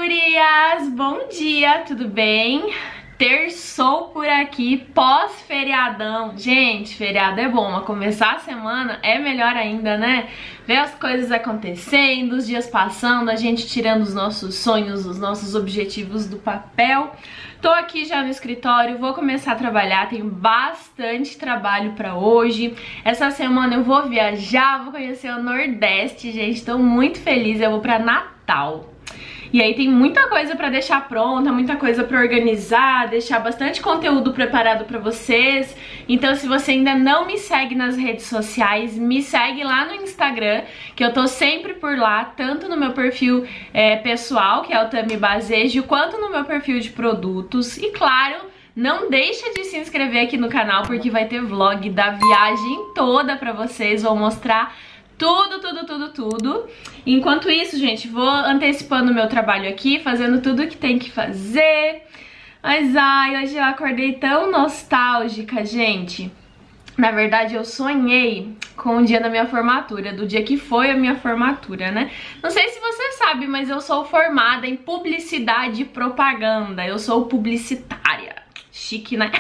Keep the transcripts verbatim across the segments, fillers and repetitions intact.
gurias! Bom dia, tudo bem? Terçou por aqui, pós-feriadão. Gente, feriado é bom, mas começar a semana é melhor ainda, né? Ver as coisas acontecendo, os dias passando, a gente tirando os nossos sonhos, os nossos objetivos do papel. Tô aqui já no escritório, vou começar a trabalhar, tenho bastante trabalho pra hoje. Essa semana eu vou viajar, vou conhecer o Nordeste, gente, tô muito feliz, eu vou pra Natal. E aí tem muita coisa pra deixar pronta, muita coisa pra organizar, deixar bastante conteúdo preparado pra vocês. Então se você ainda não me segue nas redes sociais, me segue lá no Instagram, que eu tô sempre por lá, tanto no meu perfil é, pessoal, que é o Tami Bazejo, quanto no meu perfil de produtos. E claro, não deixa de se inscrever aqui no canal, porque vai ter vlog da viagem toda pra vocês, vou mostrar tudo, tudo, tudo, tudo. Enquanto isso, gente, vou antecipando o meu trabalho aqui, fazendo tudo que tem que fazer. Mas, ai, hoje eu acordei tão nostálgica, gente. Na verdade, eu sonhei com o dia da minha formatura, do dia que foi a minha formatura, né? Não sei se você sabe, mas eu sou formada em publicidade e propaganda. Eu sou publicitária. Chique, né?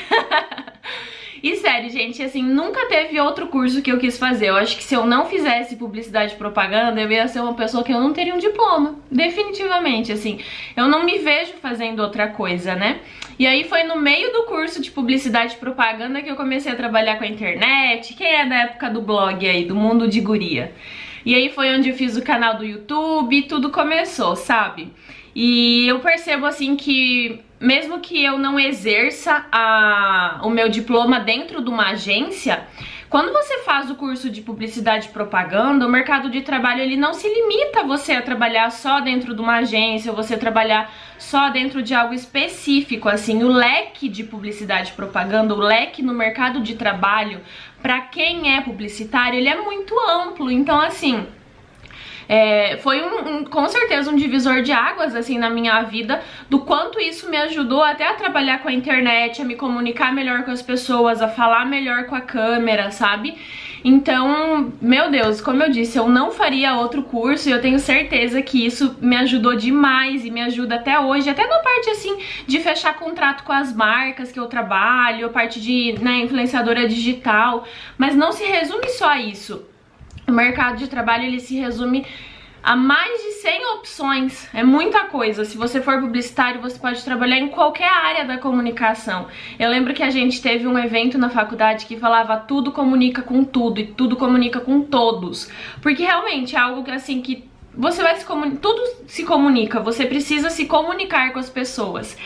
E sério, gente, assim, nunca teve outro curso que eu quis fazer. Eu acho que se eu não fizesse publicidade e propaganda, eu ia ser uma pessoa que eu não teria um diploma. Definitivamente, assim. Eu não me vejo fazendo outra coisa, né? E aí foi no meio do curso de publicidade e propaganda que eu comecei a trabalhar com a internet. Quem é da época do blog aí, do mundo de guria? E aí foi onde eu fiz o canal do YouTube e tudo começou, sabe? E eu percebo, assim, que mesmo que eu não exerça a, o meu diploma dentro de uma agência, quando você faz o curso de publicidade e propaganda, o mercado de trabalho ele não se limita a você a trabalhar só dentro de uma agência, ou você trabalhar só dentro de algo específico, assim, o leque de publicidade e propaganda, o leque no mercado de trabalho, para quem é publicitário, ele é muito amplo, então assim... É, foi um, um, com certeza um divisor de águas assim na minha vida, do quanto isso me ajudou até a trabalhar com a internet, a me comunicar melhor com as pessoas, a falar melhor com a câmera, sabe? Então, meu Deus, como eu disse, eu não faria outro curso e eu tenho certeza que isso me ajudou demais e me ajuda até hoje, até na parte assim de fechar contrato com as marcas que eu trabalho, a parte de, né, influenciadora digital, mas não se resume só a isso. O mercado de trabalho ele se resume a mais de cem opções, é muita coisa. Se você for publicitário, você pode trabalhar em qualquer área da comunicação. Eu lembro que a gente teve um evento na faculdade que falava tudo comunica com tudo e tudo comunica com todos. Porque realmente é algo assim que você vai se comunicar, tudo se comunica, você precisa se comunicar com as pessoas.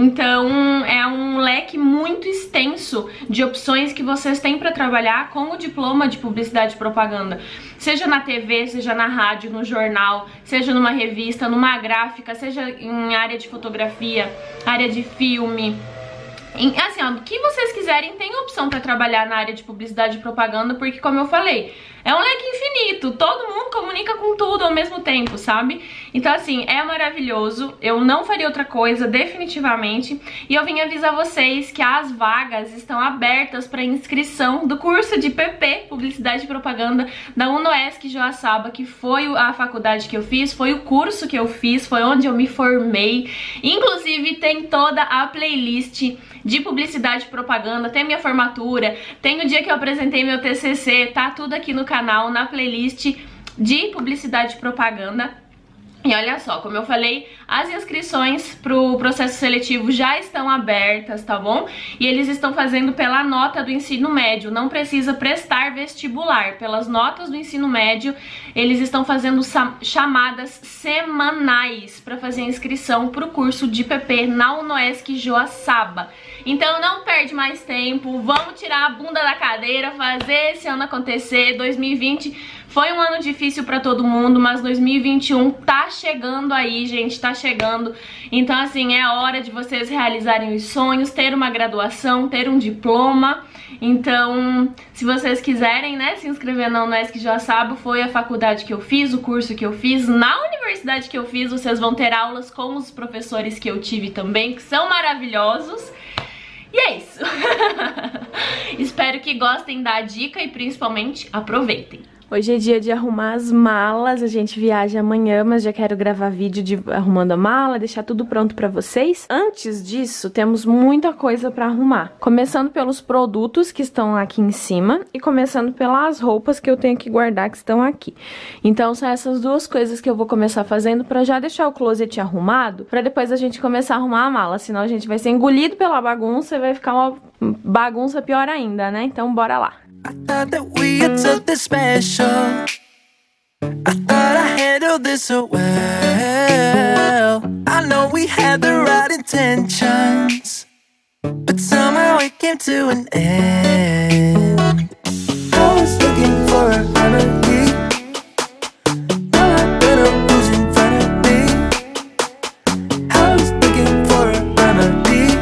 Então é um leque muito extenso de opções que vocês têm para trabalhar com o diploma de publicidade e propaganda. Seja na T V, seja na rádio, no jornal, seja numa revista, numa gráfica, seja em área de fotografia, área de filme. Assim, ó, o que vocês quiserem, tem opção para trabalhar na área de publicidade e propaganda, porque como eu falei, é um leque infinito, todo mundo comunica com tudo ao mesmo tempo, sabe? Então assim, é maravilhoso, eu não faria outra coisa, definitivamente. E eu vim avisar vocês que as vagas estão abertas para inscrição do curso de P P, Publicidade e Propaganda, da UNOESC Joaçaba, que foi a faculdade que eu fiz, foi o curso que eu fiz, foi onde eu me formei. Inclusive tem toda a playlist de publicidade e propaganda, tem minha formatura, tem o dia que eu apresentei meu T C C, tá tudo aqui no canal, na playlist de publicidade e propaganda. E olha só, como eu falei, as inscrições pro processo seletivo já estão abertas, tá bom? E eles estão fazendo pela nota do ensino médio, não precisa prestar vestibular. Pelas notas do ensino médio, eles estão fazendo chamadas semanais para fazer a inscrição pro curso de P P na UNOESC Joaçaba. Então não perde mais tempo, vamos tirar a bunda da cadeira, fazer esse ano acontecer. Dois mil e vinte foi um ano difícil pra todo mundo, mas dois mil e vinte e um tá chegando aí, gente, tá chegando. Então assim, é hora de vocês realizarem os sonhos, ter uma graduação, ter um diploma. Então, se vocês quiserem, né, se inscrever na UNOESC Joaçaba, foi a faculdade que eu fiz, o curso que eu fiz, na universidade que eu fiz, vocês vão ter aulas com os professores que eu tive também, que são maravilhosos. E é isso. Espero que gostem da dica e principalmente aproveitem. Hoje é dia de arrumar as malas, a gente viaja amanhã, mas já quero gravar vídeo de arrumando a mala, deixar tudo pronto pra vocês. Antes disso, temos muita coisa pra arrumar. Começando pelos produtos que estão aqui em cima e começando pelas roupas que eu tenho que guardar que estão aqui. Então são essas duas coisas que eu vou começar fazendo pra já deixar o closet arrumado, pra depois a gente começar a arrumar a mala, senão a gente vai ser engolido pela bagunça e vai ficar uma bagunça pior ainda, né? Então bora lá. I thought that we had something special. I thought I handled this so well. I know we had the right intentions, but somehow it came to an end. I was looking for a remedy. Now I better who's in front of me. I was looking for a remedy.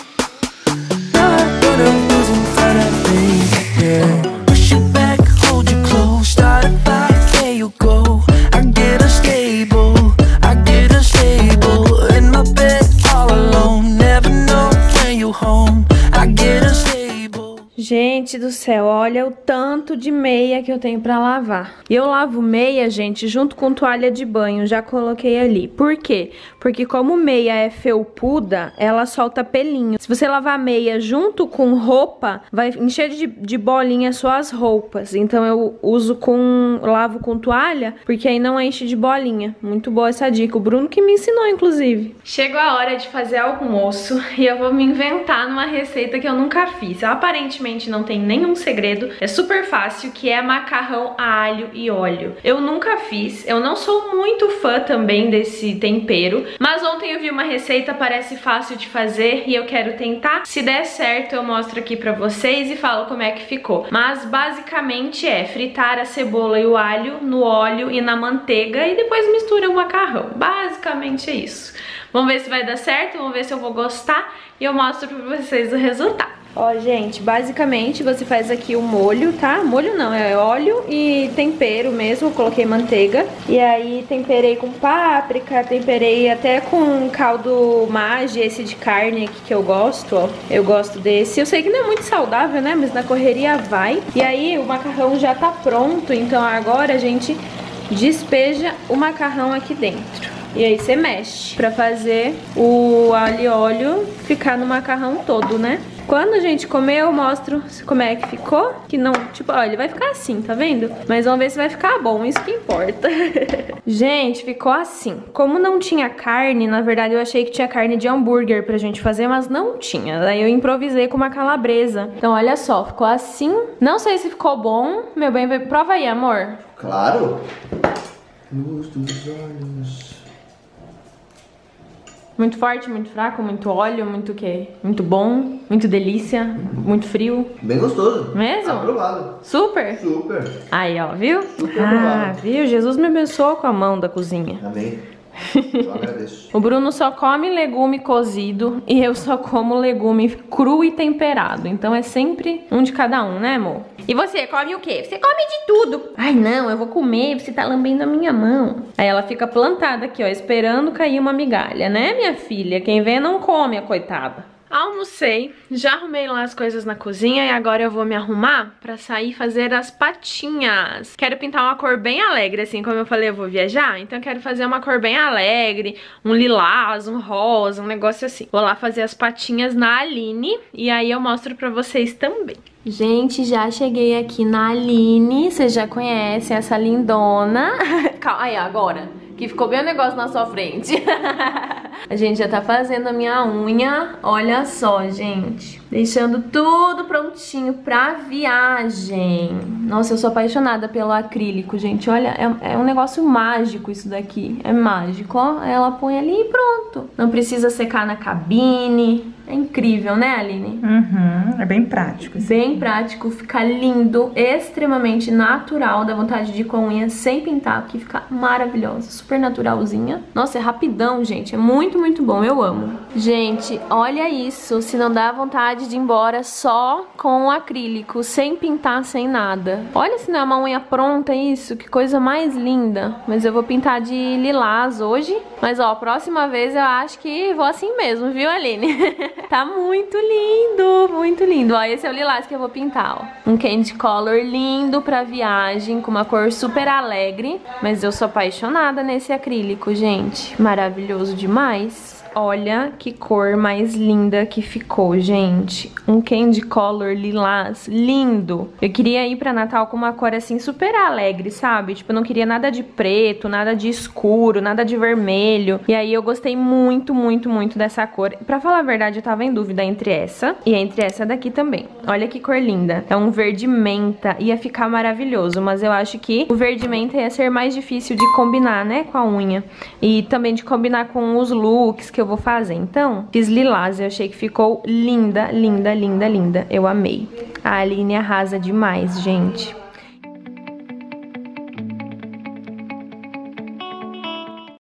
Now I better who's in front of me. Yeah. Push it back, hold you close. Start a fight, there you go. I get unstable, I get unstable. In my bed, all alone. Never know when you're home. I get unstable. Gente do céu, olha o tanto de meia que eu tenho pra lavar. E eu lavo meia, gente, junto com toalha de banho, já coloquei ali. Por quê? Porque como meia é felpuda, ela solta pelinho. Se você lavar meia junto com roupa, vai encher de, de bolinha suas roupas. Então eu uso com, lavo com toalha, porque aí não enche de bolinha. Muito boa essa dica, o Bruno que me ensinou, inclusive. Chegou a hora de fazer almoço e eu vou me inventar numa receita que eu nunca fiz. Aparentemente não tem nenhum segredo, é super fácil, que é macarrão a alho e óleo. Eu nunca fiz, eu não sou muito fã também desse tempero, mas ontem eu vi uma receita, parece fácil de fazer e eu quero tentar. Se der certo eu mostro aqui pra vocês e falo como é que ficou. Mas basicamente é fritar a cebola e o alho no óleo e na manteiga e depois mistura o macarrão. Basicamente é isso. Vamos ver se vai dar certo, vamos ver se eu vou gostar e eu mostro pra vocês o resultado. Ó, gente, basicamente você faz aqui o molho, tá? Molho não, é óleo e tempero mesmo, eu coloquei manteiga. E aí temperei com páprica, temperei até com caldo Maggi, esse de carne aqui que eu gosto, ó. Eu gosto desse. Eu sei que não é muito saudável, né? Mas na correria vai. E aí o macarrão já tá pronto, então agora a gente despeja o macarrão aqui dentro. E aí você mexe pra fazer o alho e óleo ficar no macarrão todo, né? Quando a gente comer, eu mostro como é que ficou. Que não, tipo, olha, vai ficar assim, tá vendo? Mas vamos ver se vai ficar bom, isso que importa. Gente, ficou assim. Como não tinha carne, na verdade eu achei que tinha carne de hambúrguer pra gente fazer, mas não tinha. Daí eu improvisei com uma calabresa. Então olha só, ficou assim. Não sei se ficou bom. Meu bem, prova aí, amor. Claro. Luz dos olhos. Muito forte, muito fraco, muito óleo, muito o quê? Muito bom, muito delícia, muito frio. Bem gostoso. Mesmo? Aprovado. Super? Super. Aí, ó, viu? Super ah, aprovado. viu? Jesus me abençoou com a mão da cozinha. Amém. Eu agradeço. O Bruno só come legume cozido e eu só como legume cru e temperado. Então é sempre um de cada um, né, amor? E você, come o quê? Você come de tudo. Ai, não, eu vou comer, você tá lambendo a minha mão. Aí ela fica plantada aqui, ó, esperando cair uma migalha, né, minha filha? Quem vê não come, a coitada. Almocei, já arrumei lá as coisas na cozinha e agora eu vou me arrumar pra sair fazer as patinhas. Quero pintar uma cor bem alegre, assim, como eu falei, eu vou viajar, então eu quero fazer uma cor bem alegre, um lilás, um rosa, um negócio assim. Vou lá fazer as patinhas na Aline e aí eu mostro pra vocês também. Gente, já cheguei aqui na Aline, vocês já conhecem essa lindona. Calma, aí agora, que ficou bem o negócio na sua frente. A gente já tá fazendo a minha unha, olha só, gente. Deixando tudo prontinho pra viagem. Nossa, eu sou apaixonada pelo acrílico, gente. Olha, é, é um negócio mágico isso daqui. É mágico, ó. Ela põe ali e pronto. Não precisa secar na cabine. É incrível, né, Aline? Uhum, é bem prático. Assim. Bem prático, fica lindo, extremamente natural. Dá vontade de ir com a unha sem pintar, que fica maravilhosa, super naturalzinha. Nossa, é rapidão, gente, é muito, muito bom, eu amo. Gente, olha isso, se não dá vontade de ir embora só com o acrílico, sem pintar, sem nada. Olha se não é uma unha pronta isso, que coisa mais linda. Mas eu vou pintar de lilás hoje. Mas ó, próxima vez eu acho que vou assim mesmo, viu, Aline? Tá muito lindo, muito lindo. Ó, esse é o lilás que eu vou pintar, ó. Um candy color lindo pra viagem, com uma cor super alegre. Mas eu sou apaixonada nesse acrílico, gente. Maravilhoso demais. Olha que cor mais linda que ficou, gente. Um candy color lilás lindo. Eu queria ir pra Natal com uma cor assim super alegre, sabe? Tipo, eu não queria nada de preto, nada de escuro, nada de vermelho. E aí eu gostei muito, muito, muito dessa cor. Pra falar a verdade, eu tava em dúvida entre essa e entre essa daqui também. Olha que cor linda. É um verde menta. Ia ficar maravilhoso, mas eu acho que o verde menta ia ser mais difícil de combinar, né, com a unha. E também de combinar com os looks que eu vou fazer. Então, fiz lilás. Eu achei que ficou linda, linda, linda, linda. Eu amei. A Aline arrasa demais, gente.